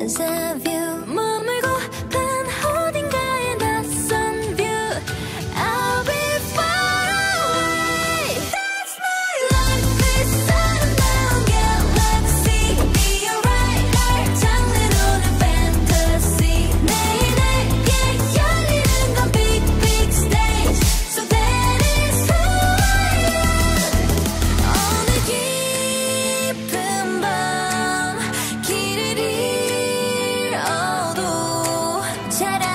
sunset view 머물고픈 어딘가의 낯선 view I'll be far away That's my life this around galaxy Be alright 날 장르로는 fantasy 매일 내게 열리는 건 big big stage So that is who I am 오늘 깊은 밤 길을 잃어도 잘